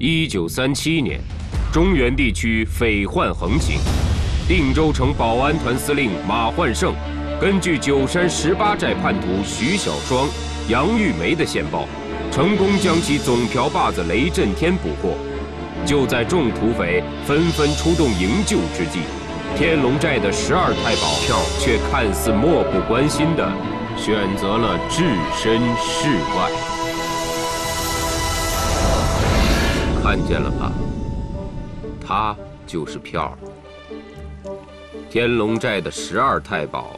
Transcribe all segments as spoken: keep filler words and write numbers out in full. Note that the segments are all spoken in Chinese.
一九三七年，中原地区匪患横行，定州城保安团司令马焕胜根据九山十八寨叛徒徐小双、杨玉梅的线报，成功将其总瓢把子雷震天捕获。就在众土匪纷纷出动营救之际，天龙寨的十二太保却看似漠不关心地选择了置身事外。看见了吧？他就是票儿。天龙寨的十二太保，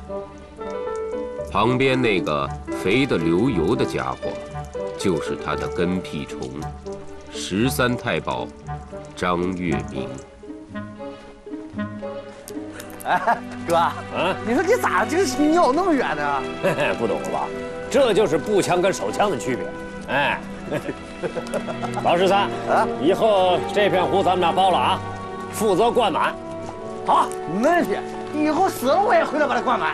旁边那个肥得流油的家伙，就是他的跟屁虫。十三太保张月明。 哎，哥，啊，你说你咋就尿那么远呢？ 嘿嘿，不懂了吧？这就是步枪跟手枪的区别。哎，老十三，啊，以后这片湖咱们俩包了啊，负责灌满。 好，没问题。以后死了我也回来把它灌满。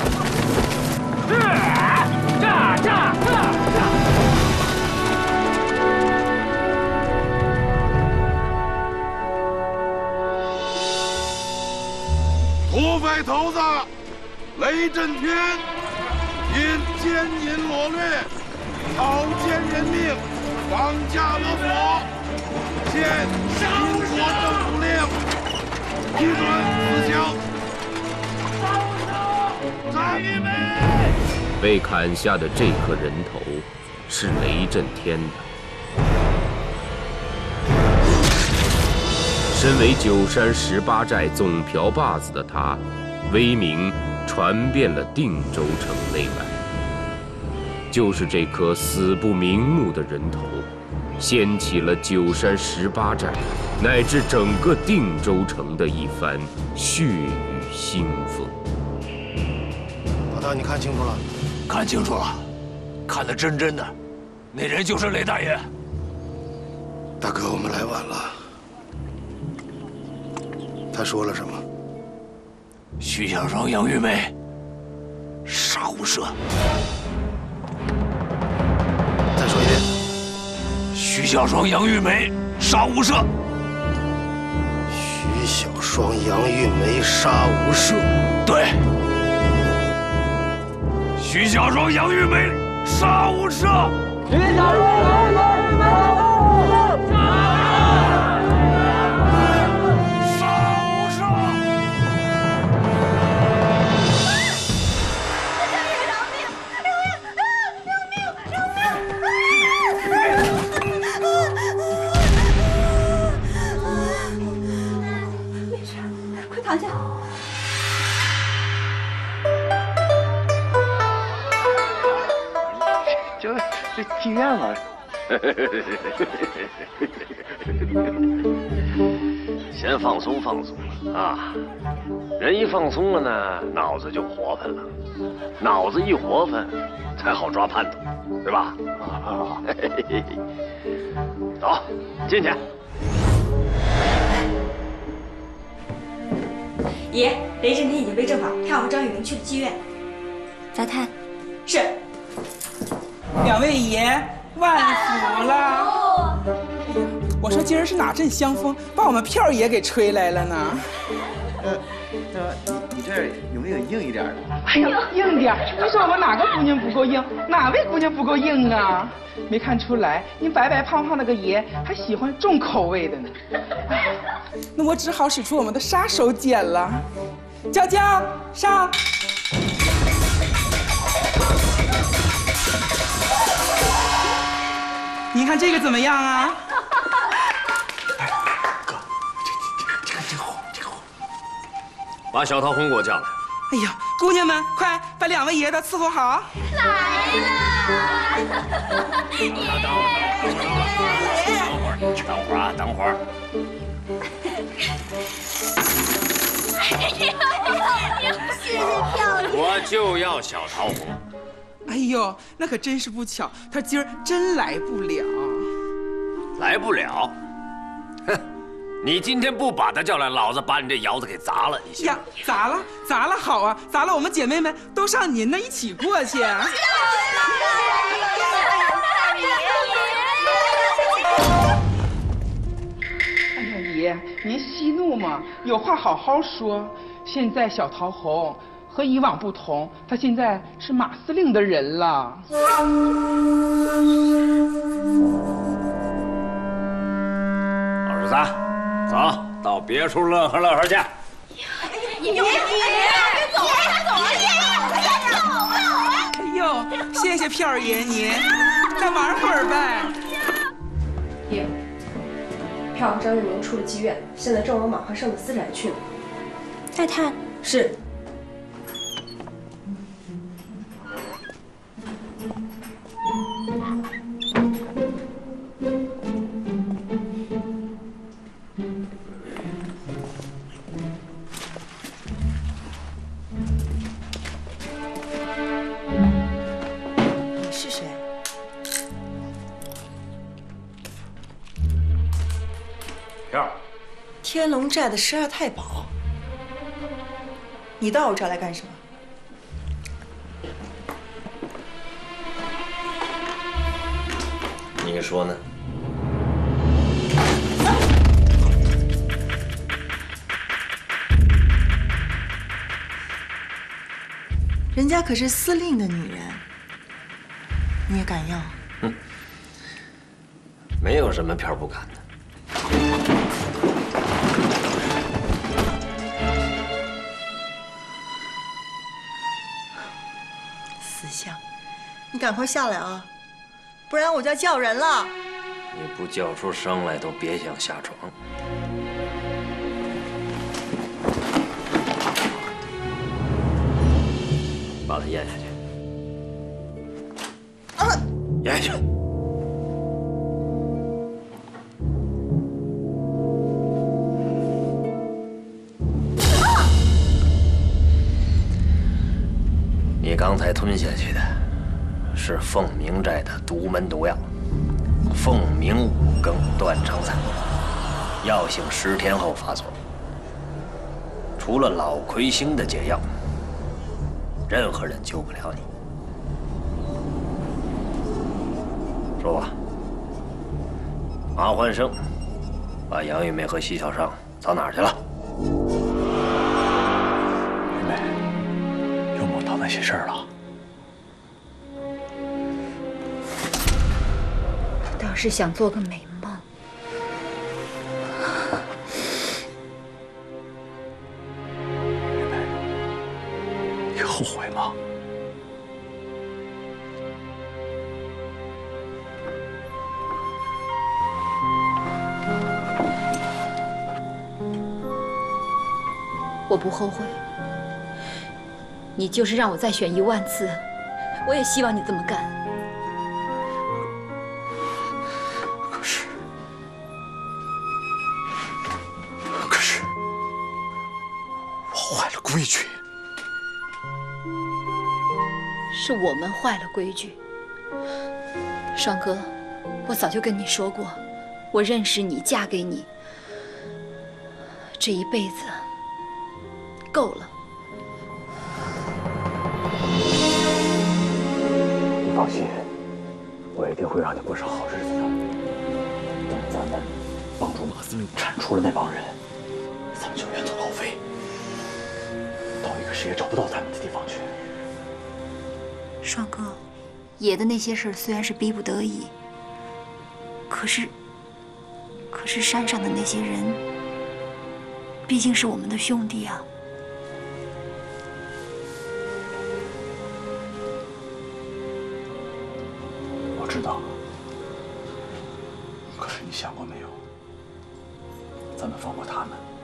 炸炸炸炸！ 土匪头子雷震天因奸淫掳掠、草菅人命、绑架勒索，现英国政府令批准死刑。张玉梅被砍下的这颗人头是雷震天的。身为九山十八寨总瓢把子的他，威名传遍了定州城内外。就是这颗死不瞑目的人头，掀起了九山十八寨乃至整个定州城的一番血雨腥风。 老大，你看清楚了？ 看清楚了，看得真真的，那人就是雷大爷。 大哥，我们来晚了。他说了什么？ 徐小双、杨玉梅，杀无赦。 再说一遍。 徐小双、杨玉梅，杀无赦。 徐小双、杨玉梅，杀无赦。 对。徐小双、杨玉梅，杀无赦。 徐小双、杨玉梅。 躺下。 就这妓院嘛。 先放松放松啊！人一放松了呢，脑子就活泛了，脑子一活泛，才好抓叛徒，对吧？啊！走，进去。 爷，雷震天已经被正法，他要和张玉明去了妓院。 杂太， 是。 两位爷万福了！我说今儿是哪阵香风，把我们票爷给吹来了呢？ 呃，那你你这儿有没有硬一点的？ 哎呀，硬点！你说我们哪个姑娘不够硬？哪位姑娘不够硬啊？没看出来，你白白胖胖那个爷还喜欢重口味的呢。那我只好使出我们的杀手锏了。娇娇，上！您看这个怎么样啊？ 哎，哥，这这这个这个火，这个火。 把小桃红给我叫来。 哎呀，姑娘们，快把两位爷的伺候好。 来了！ 等会儿，等会儿啊，等会儿。 谢谢漂亮。 我就要小桃红。 哎呦，那可真是不巧，他今儿真来不了。 来不了？哼！你今天不把他叫来，老子把你这窑子给砸了！你信吗？ 呀，砸了，砸了好啊，砸了我们姐妹们都上您那一起过去。 您息怒嘛，有话好好说。现在小桃红和以往不同，他现在是马司令的人了。 老十三，走到别处乐呵乐呵去。 爷爷，别走，别走啊！爷爷，别走啊！ 哎呦，谢谢票爷您，再玩会儿呗。 爷，票和张玉明出了妓院，现在正往马焕胜的私宅去呢。 太太， 是。 你是谁？ 票。 天龙寨的十二太保。你到我这儿来干什么？ 你说呢？ 人家可是司令的女人，你也敢要？ 哼，没有什么票不敢的。 死相，你赶快下来啊，不然我就要叫人了。 你不叫出声来，都别想下床。把他咽下去。啊！咽下去。啊！你刚才吞下去的是凤鸣寨的独门毒药——凤鸣五更断肠散，药性十天后发作。除了老魁星的解药，任何人救不了你。说吧，马焕胜把杨玉梅和西小尚藏哪儿去了？ 玉梅又梦到那些事儿了。 倒是想做个美梦。 玉梅，你后悔吗？ 我不后悔。你就是让我再选一万次，我也希望你这么干。 可是，可是，我坏了规矩。 是我们坏了规矩。双哥，我早就跟你说过，我认识你，嫁给你，这一辈子够了。 你放心，我一定会让你过上好日子的。等咱们帮助马司令铲除了那帮人，咱们就远走高飞，到一个谁也找不到咱们的地方去。 双哥，爷的那些事儿虽然是逼不得已，可是，可是山上的那些人，毕竟是我们的兄弟啊。 我知道，可是你想过没有？咱们放过他们，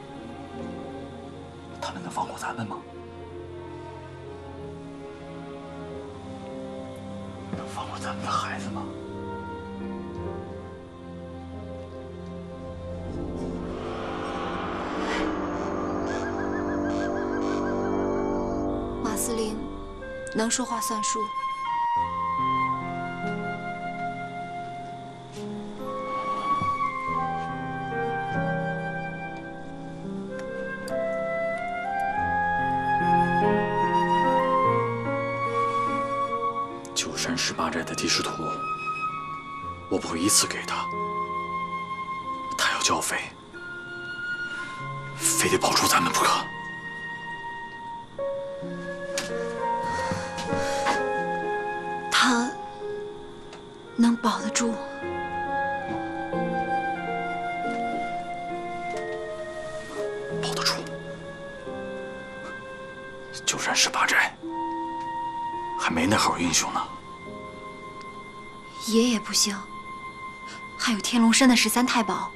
他们能放过咱们吗？能放过咱们的孩子吗？ 马司令能说话算数。 九山十八寨的地势图，我不会一次给他，他要交费， 非得保住咱们不可。 他能保得住？ 保得住。九山十八寨还没那号英雄呢。 爷也不行，还有天龙山的十三太保。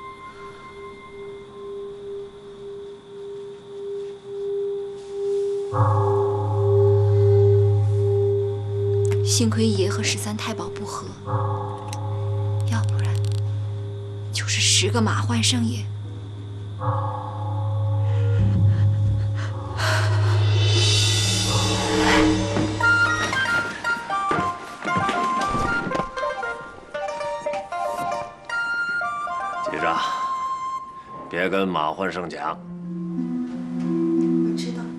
幸亏爷和十三太保不和，要不然就是十个马焕胜也。 记着，别跟马焕胜讲。 我知道。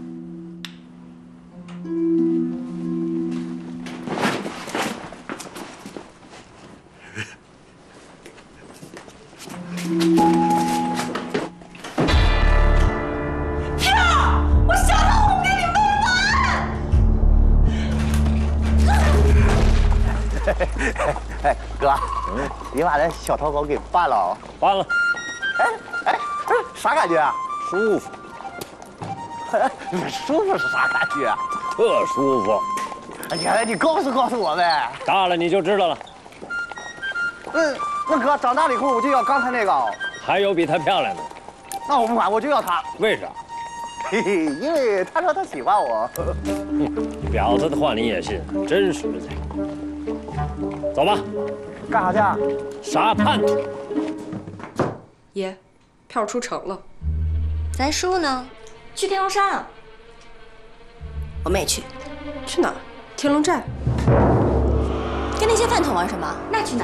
哎，哥，你把这小淘宝给办了？ 办了。 哎哎哎，啥感觉啊？ 舒服。 舒服是啥感觉啊？ 特舒服。 哎呀，你告诉告诉我呗。 大了你就知道了。 那那哥，长大了以后我就要刚才那个。 还有比她漂亮的。 那我不管，我就要她。 为啥？ 嘿嘿，因为她说她喜欢我。 婊子的话你也信，真实在。 走吧， 干啥去啊？ 杀叛徒。 爷，票出城了。 咱叔呢？去天龙山啊。 我们也去。去哪儿？天龙寨。 跟那些饭桶玩什么？那去哪儿？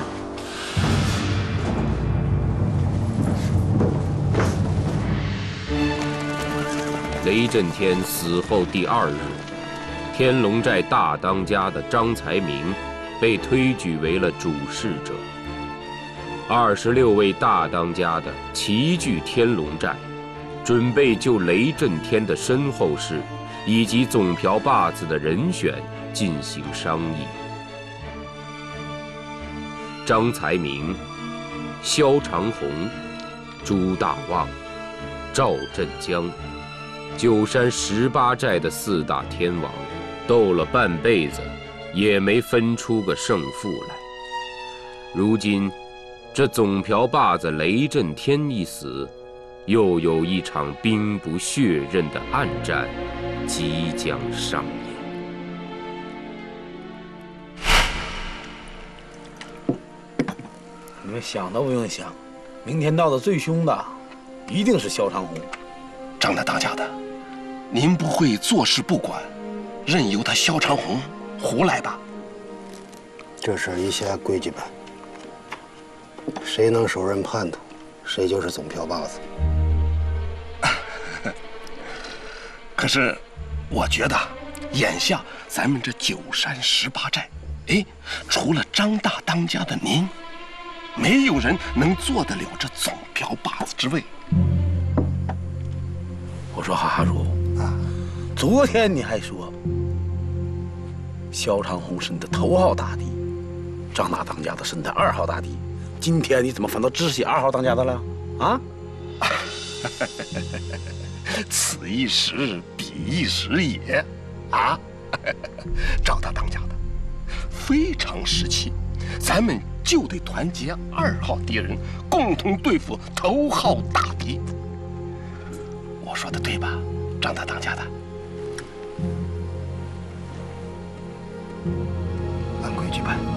雷震天死后第二日，天龙寨大当家的张才明。 被推举为了主事者，二十六位大当家的齐聚天龙寨，准备就雷震天的身后事以及总瓢把子的人选进行商议。张才明、萧长虹、朱大旺、赵振江，九山十八寨的四大天王，斗了半辈子。 也没分出个胜负来。如今，这总瓢把子雷震天一死，又有一场兵不血刃的暗战即将上演。 你们想都不用想，明天闹得最凶的，一定是萧长虹。 张大当家的，您不会坐视不管，任由他萧长虹？ 胡来吧！ 这事一下规矩办，谁能手刃叛徒，谁就是总瓢把子。 可是，我觉得眼下咱们这九山十八寨，哎，除了张大当家的您，没有人能做得了这总瓢把子之位。 我说哈哈叔啊，昨天你还说。 萧长虹是你的头号大敌，张大当家的是你的二号大敌。今天你怎么反倒支起二号当家的了？啊？ 此一时，彼一时也。啊，张大当家的，非常时期，咱们就得团结二号敌人，共同对付头号大敌。我说的对吧，张大当家的？ 按规矩办。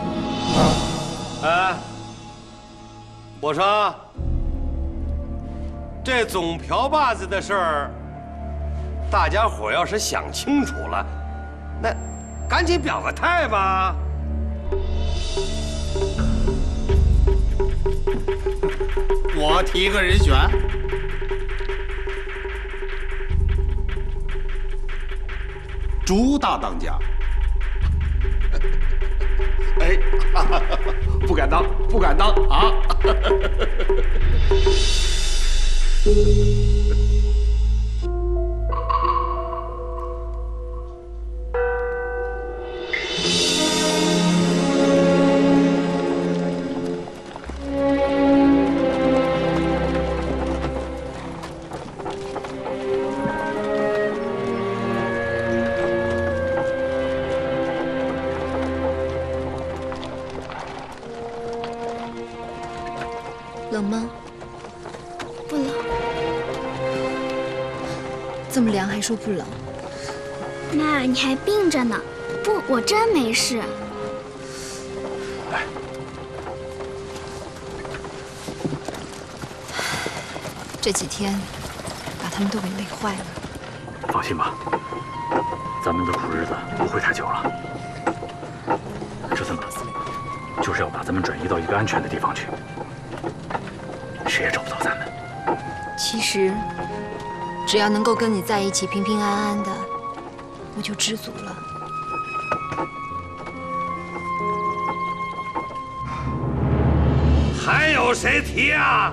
哎，我说，这总瓢把子的事儿，大家伙要是想清楚了，那赶紧表个态吧。 我提个人选。朱大当家。 哎，不敢当，不敢当啊！ 冷吗？不冷。这么凉还说不冷？ 那你还病着呢。不，我真没事。 来。 这几天把他们都给累坏了。 放心吧，咱们的苦日子不会太久了。这次马司令就是要把咱们转移到一个安全的地方去，谁也找不到咱们。 其实，只要能够跟你在一起，平平安安的，我就知足了。 还有谁提啊？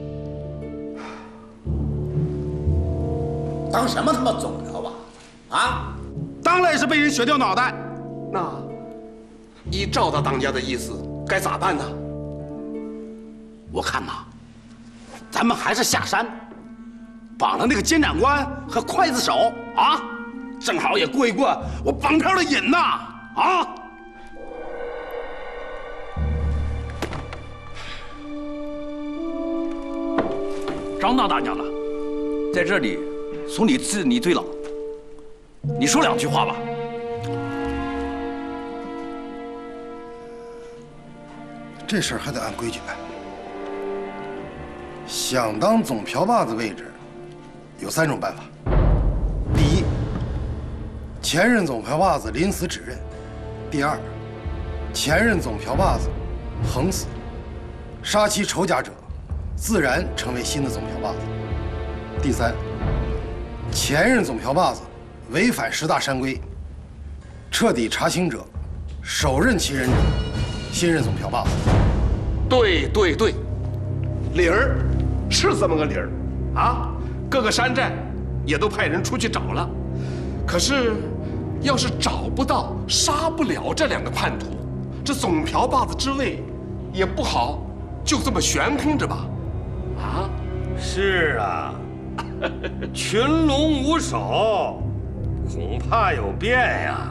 当什么他妈总了吧？啊！ 当然是被人削掉脑袋。那依赵大当家的意思，该咋办呢？ 我看呐，咱们还是下山，绑了那个监斩官和刽子手啊，正好也过一过我绑票的瘾呐！啊！ 张大当家的，在这里从你治你最老，你说两句话吧。 这事儿还得按规矩办。想当总瓢把子位置，有三种办法。第一，前任总瓢把子临死指认；第二，前任总瓢把子横死，杀其仇家者，自然成为新的总瓢把子；第三，前任总瓢把子违反十大山规，彻底查清者，首任其人者，新任总瓢把子。 对对对，理儿是这么个理儿啊！各个山寨也都派人出去找了，可是要是找不到、杀不了这两个叛徒，这总瓢把子之位也不好就这么悬空着吧？啊？ 是啊，群龙无首，恐怕有变呀。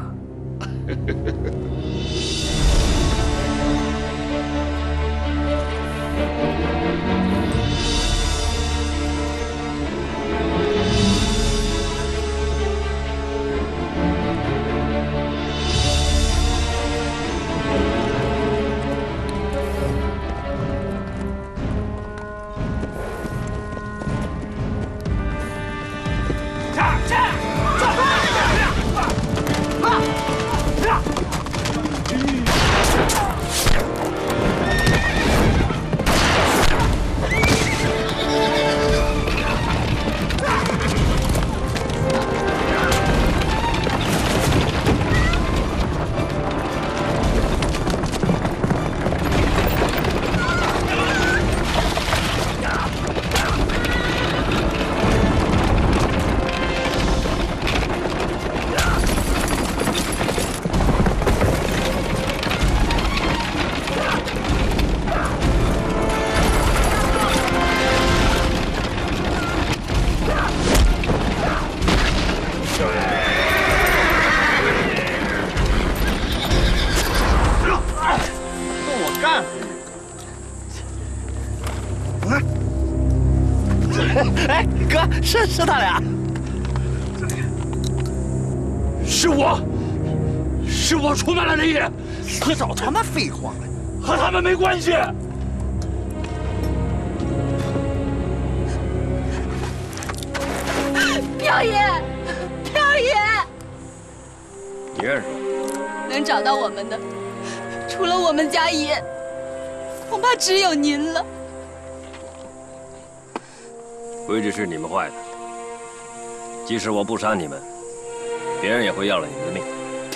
哎，哥，是是他俩，是我，是我出卖了人爷，可少他妈废话了，和他们没关系。 飘爷，飘爷， 你认识我？ 能找到我们的，除了我们家爷，恐怕只有您了。 规矩是你们坏的，即使我不杀你们，别人也会要了你们的命。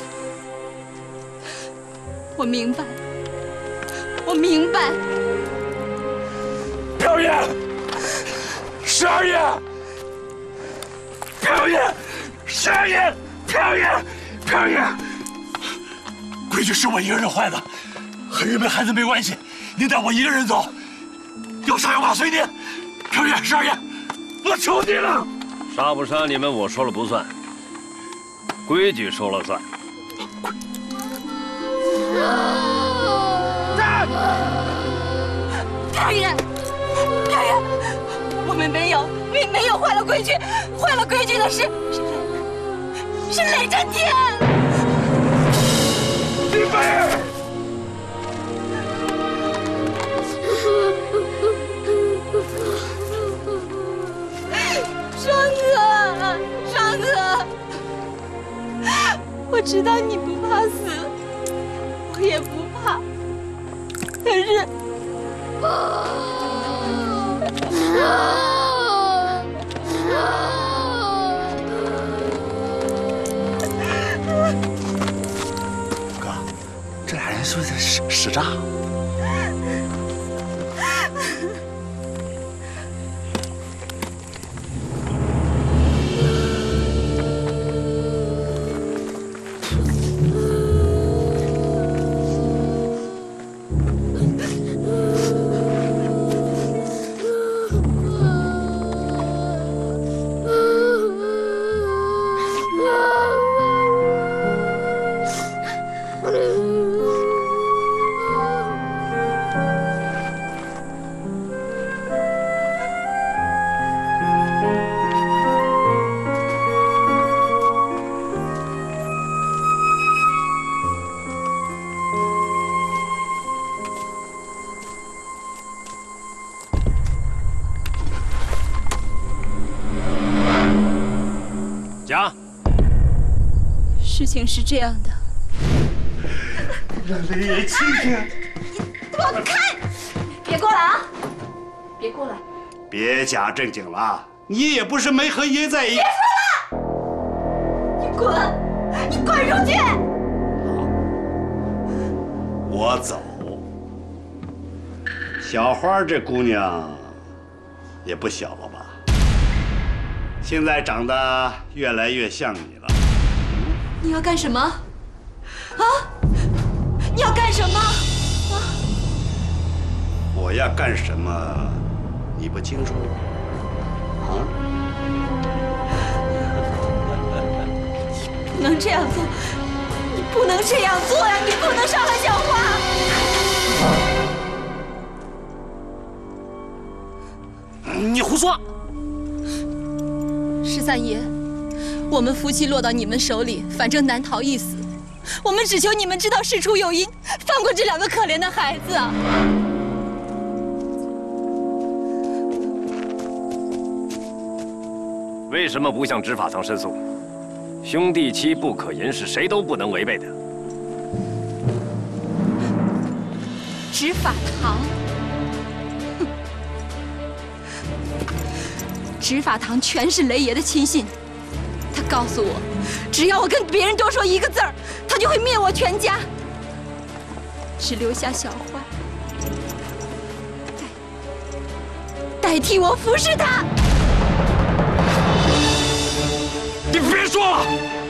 我明白，我明白。 飘爷，十二爷，飘爷，十二爷，飘爷，飘爷，规矩是我一个人坏的，和日本孩子没关系。您带我一个人走，要杀要剐随您。飘爷，十二爷。我求你了， 杀不杀你们，我说了不算，规矩说了算。 飘爷， 我们没有，没没有坏了规矩，坏了规矩的是是是雷震天。 林飞儿， 双子，双子，我知道你不怕死，我也不怕，可是。 哥，这俩人是不是使使诈？ 讲。 事情是这样的， 让雷爷亲听。 躲开！别过来啊！别过来！ 别假正经了，你也不是没和爷在一起。 别说了！你滚！你滚出去！ 我走。小花这姑娘也不小了吧？现在长得越来越像你了。 你要干什么？啊！你要干什么？啊！ 我要干什么？你不清楚啊？ 你不能这样做！你不能这样做呀！你不能伤害小花！ 你胡说！ 十三爷，我们夫妻落到你们手里，反正难逃一死。我们只求你们知道事出有因，放过这两个可怜的孩子啊！ 为什么不向执法堂申诉？兄弟妻不可淫是谁都不能违背的。 执法堂，哼！执法堂全是雷爷的亲信，他告诉我，只要我跟别人多说一个字儿，他就会灭我全家，只留下小花，代代替我服侍他。 你别说了！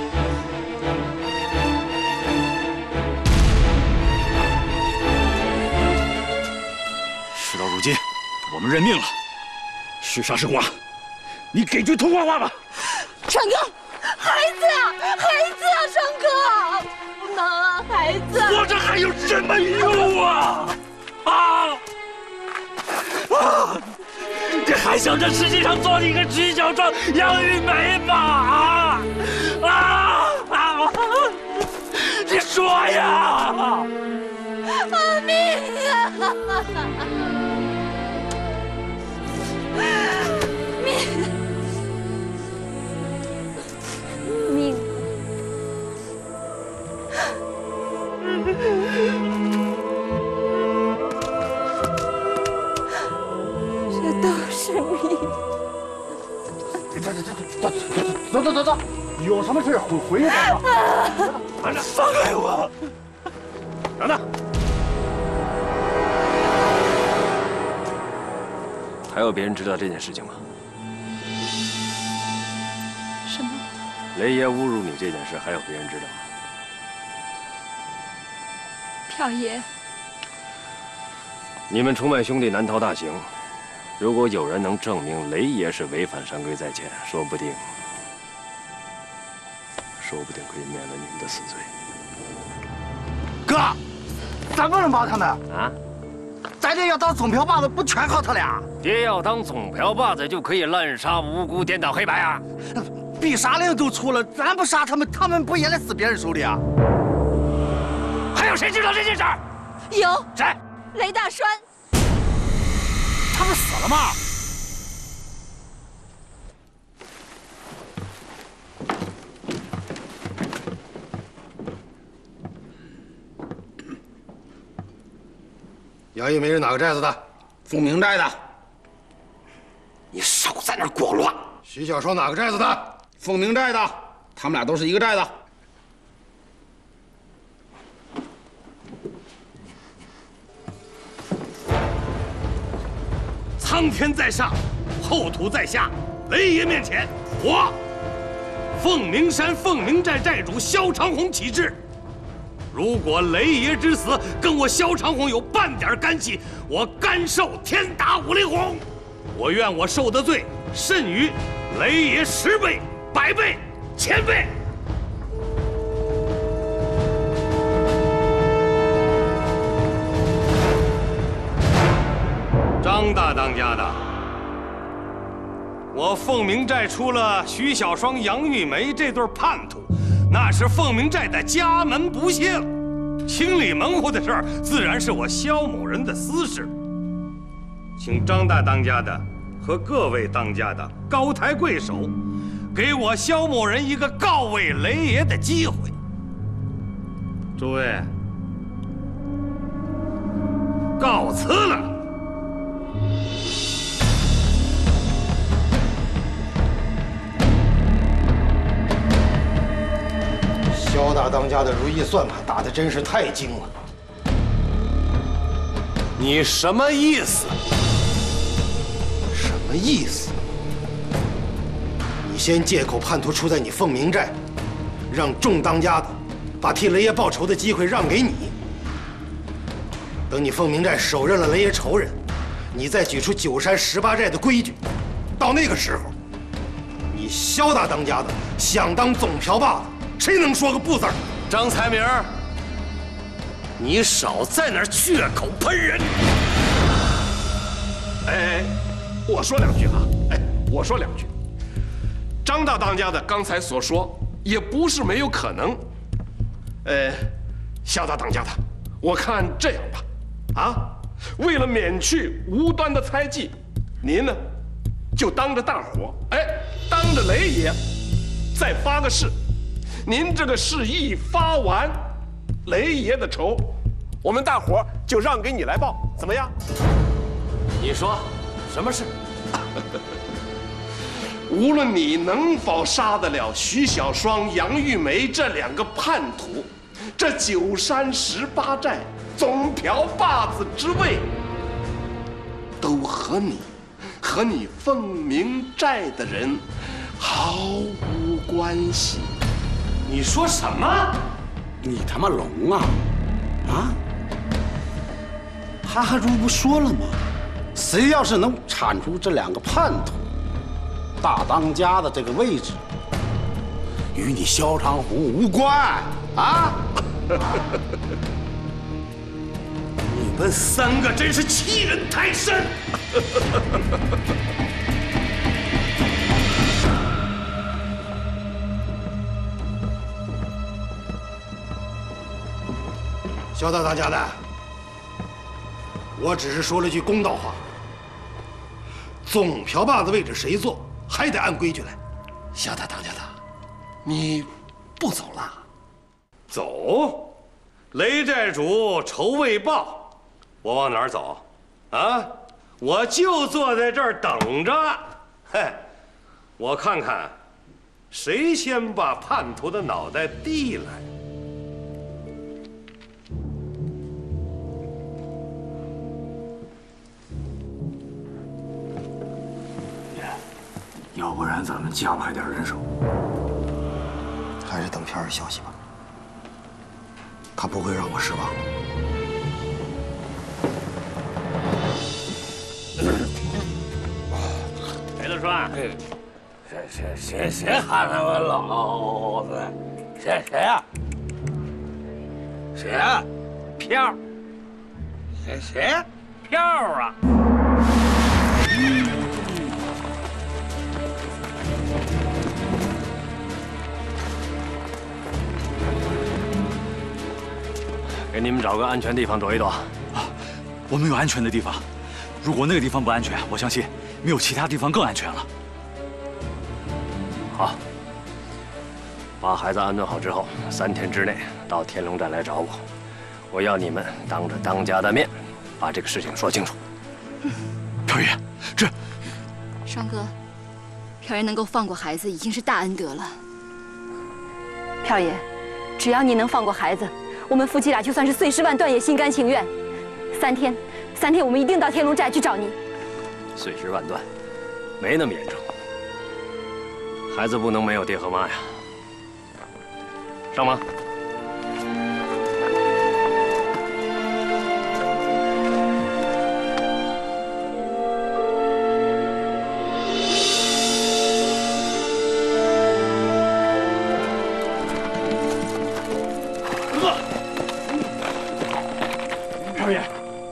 事到如今，我们认命了。许杀生娃，你给句通话话吧。 川哥，孩子啊，孩子啊，川哥，不能啊，孩子！ 活着还有什么用啊？啊啊！你还想在世界上做一个徐小壮、杨玉梅吗？啊啊啊！你说呀！ 阿命啊！命命！这都是命！ 走走走走走，有什么事回回去再说。 慢着，放开我！ 等等，还有别人知道这件事情吗？ 什么？ 雷爷侮辱你这件事，还有别人知道吗？ 票爷， 你们出卖兄弟难逃大刑。如果有人能证明雷爷是违反山规在前，说不定，说不定可以免了你们的死罪。 哥，咱不能帮他们啊！ 咱咱这要当总瓢把子，不全靠他俩？ 爹要当总瓢把子，就可以滥杀无辜、颠倒黑白啊！ 必杀令都出了，咱不杀他们，他们不也得死别人手里啊？ 还有谁知道这件事儿？ 有。 谁？ 雷大栓。 他不死了吗？ 杨玉梅是哪个寨子的？ 凤鸣寨的。 你少在那儿裹乱。徐小双哪个寨子的？ 凤鸣寨的。他们俩都是一个寨的。 苍天在上，厚土在下，雷爷面前，我凤鸣山凤鸣寨寨主萧长红起誓。如果雷爷之死跟我萧长红有半点干系，我甘受天打五雷轰。我愿我受的罪甚于雷爷十倍、百倍、千倍。张大当家的，我凤鸣寨出了徐小双、杨玉梅这对叛徒。那是凤鸣寨的家门不幸，清理门户的事儿，自然是我萧某人的私事。请张大当家的和各位当家的高抬贵手，给我萧某人一个告慰雷爷的机会。诸位，告辞了。 萧大当家的如意算盘打得真是太精了。 你什么意思？ 什么意思？你先借口叛徒出在你凤鸣寨，让众当家的把替雷爷报仇的机会让给你。等你凤鸣寨手刃了雷爷仇人，你再举出九山十八寨的规矩。到那个时候，你萧大当家的想当总瓢把子，谁能说个不字儿？ 张才明，你少在那儿血口喷人！ 哎，我说两句啊！哎，我说两句。张大当家的刚才所说也不是没有可能。呃，萧大当家的，我看这样吧，啊，为了免去无端的猜忌，您呢就当着大伙，哎，当着雷爷，再发个誓。您这个誓一发完，雷爷的仇，我们大伙就让给你来报，怎么样？ 你说什么事？ 无论你能否杀得了徐小双、杨玉梅这两个叛徒，这九山十八寨总瓢把子之位，都和你和你凤鸣寨的人毫无关系。 你说什么？ 你他妈聋啊！啊！他还这不说了吗？谁要是能铲除这两个叛徒，大当家的这个位置，与你萧长红无关啊！ 你们三个真是欺人太甚！ 萧大当家的，我只是说了句公道话。总瓢把子位置谁坐，还得按规矩来。 萧大当家的，你不走了？ 走？雷寨主仇未报，我往哪儿走？啊，我就坐在这儿等着。嘿，我看看，谁先把叛徒的脑袋递来。 要不然咱们加派点人手， 还是等片儿的消息吧。他不会让我失望。 裴德栓， 谁谁谁谁喊他们老子？谁谁呀？谁呀？ 飘。 谁谁？ 票啊！ 给你们找个安全地方躲一躲。啊， 我们有安全的地方。如果那个地方不安全，我相信没有其他地方更安全了。 好，把孩子安顿好之后，三天之内到天龙寨来找我。我要你们当着当家的面，把这个事情说清楚。 飘爷，这双哥，飘爷能够放过孩子已经是大恩德了。 飘爷，只要你能放过孩子，我们夫妻俩就算是碎尸万段也心甘情愿。三天，三天，我们一定到天龙寨去找你。 碎尸万段，没那么严重。孩子不能没有爹和妈呀。上马。 飘爷，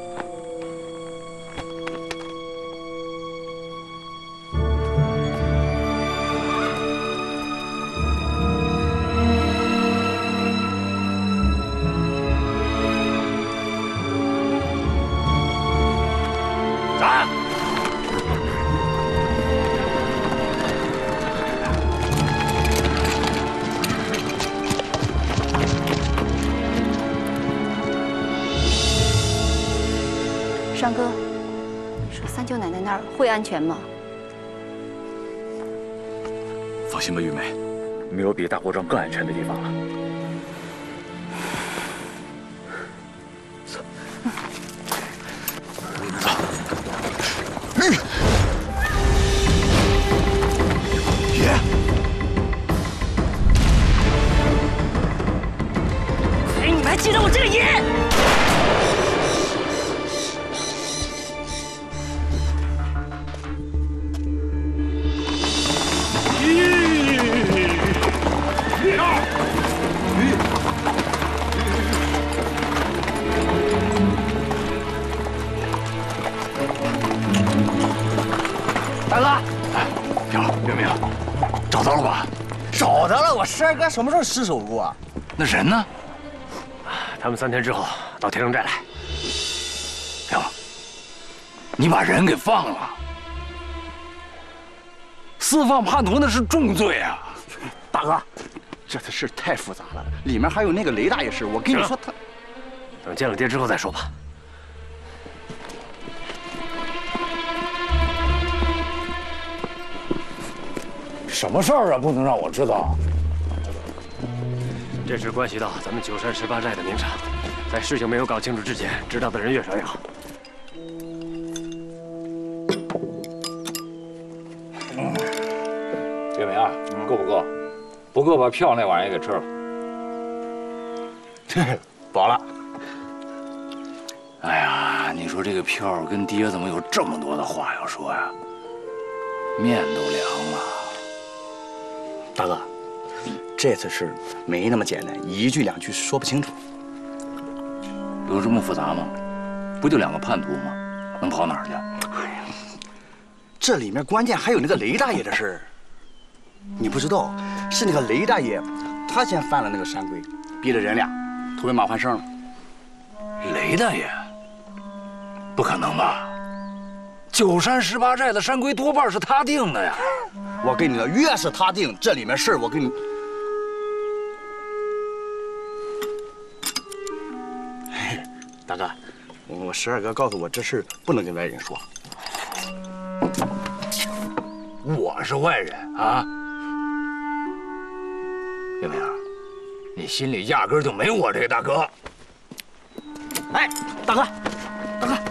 站！ 双哥，你说三舅奶奶那儿会安全吗？ 放心吧，玉梅，没有比大国庄更安全的地方了。走，走。爷， 哎，你们还记得我这个爷？ 大哥，哎，飘，月明，找到了吧？ 找着了，我十二哥什么时候失手过啊？ 那人呢？ 他们三天之后到天龙寨来。 飘，你把人给放了，私放叛徒那是重罪啊！ 大哥，这次事太复杂了，里面还有那个雷大爷事，我跟你说他。 等见了爹之后再说吧。 什么事儿啊？不能让我知道。 这事关系到咱们九山十八寨的名声，在事情没有搞清楚之前，知道的人越少越好。 岳明啊，够不够？不够，把票那玩意儿给吃了。 饱了。 哎呀，你说这个票跟爹怎么有这么多的话要说呀？面都凉了。 大哥，这次事没那么简单，一句两句说不清楚。 有这么复杂吗？不就两个叛徒吗？能跑哪儿去？ 哎呀，这里面关键还有那个雷大爷的事儿。你不知道，是那个雷大爷，他先犯了那个山规，逼着人俩投为马焕胜了。 雷大爷？不可能吧？九山十八寨的山规多半是他定的呀！ 我跟你说，越是他定，这里面事儿我跟你……大哥，我十二哥告诉我，这事不能跟外人说。 我是外人啊？岳明，你心里压根就没我这个大哥。 哎，大哥，大哥，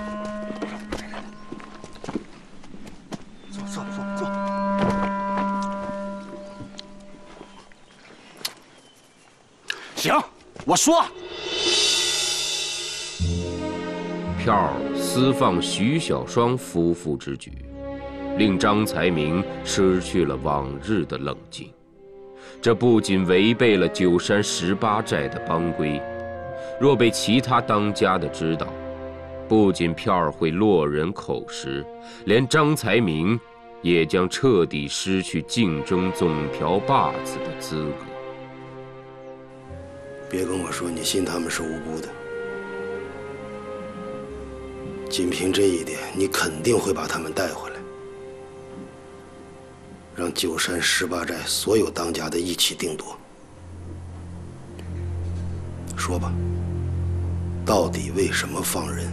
坐坐坐坐。行，我说。 票私放徐小双夫妇之举，令张才明失去了往日的冷静。这不仅违背了九山十八寨的帮规，若被其他当家的知道， 不仅票儿会落人口实，连张才明也将彻底失去竞争总瓢把子的资格。 别跟我说你信他们是无辜的，仅凭这一点，你肯定会把他们带回来，让九山十八寨所有当家的一起定夺。说吧，到底为什么放人？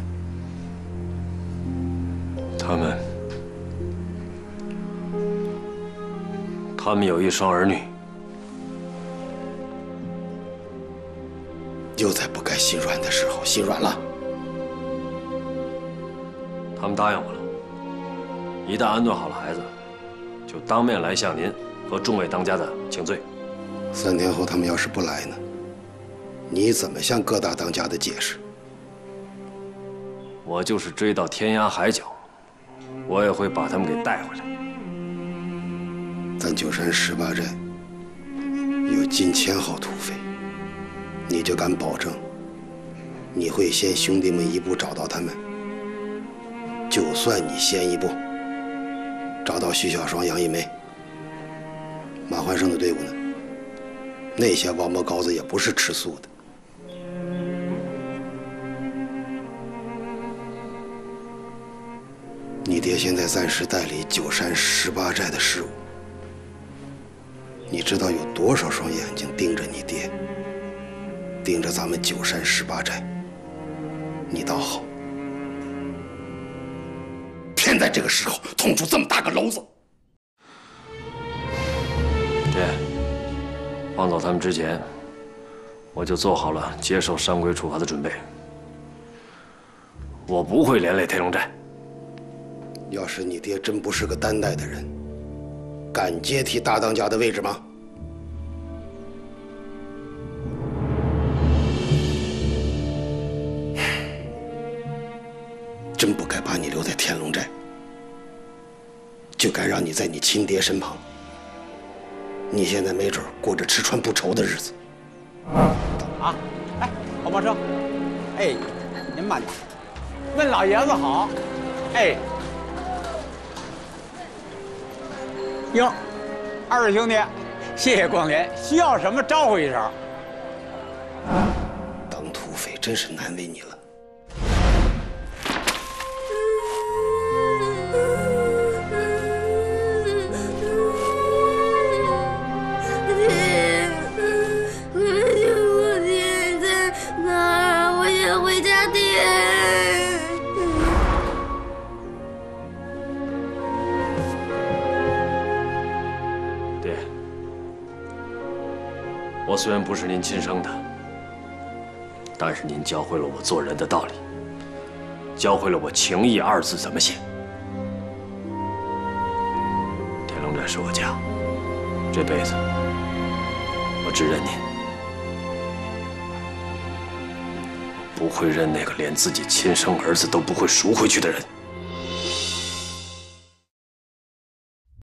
他们，他们有一双儿女。 又在不该心软的时候心软了。 他们答应我了，一旦安顿好了孩子，就当面来向您和众位当家的请罪。 三天后他们要是不来呢？你怎么向各大当家的解释？ 我就是追到天涯海角，我也会把他们给带回来。 咱九山十八寨有近千号土匪。 你就敢保证，你会先兄弟们一步找到他们？就算你先一步找到徐小双、杨一梅、马焕胜的队伍呢？那些王八羔子也不是吃素的。你爹现在暂时代理九山十八寨的事务，你知道有多少双眼睛盯着你爹？ 盯着咱们九山十八寨，你倒好，偏在这个时候捅出这么大个篓子。 爹，放走他们之前，我就做好了接受山鬼处罚的准备。我不会连累天龙寨。 要是你爹真不是个担待的人，敢接替大当家的位置吗？ 真不该把你留在天龙寨，就该让你在你亲爹身旁。你现在没准过着吃穿不愁的日子。 啊，哎，黄毛生，哎，您慢点，问老爷子好。哎，哟，二位兄弟，谢谢光临，需要什么招呼一声。 当土匪真是难为你了。 我虽然不是您亲生的，但是您教会了我做人的道理，教会了我情义二字怎么写。天龙寨是我家，这辈子我只认您，不会认那个连自己亲生儿子都不会赎回去的人。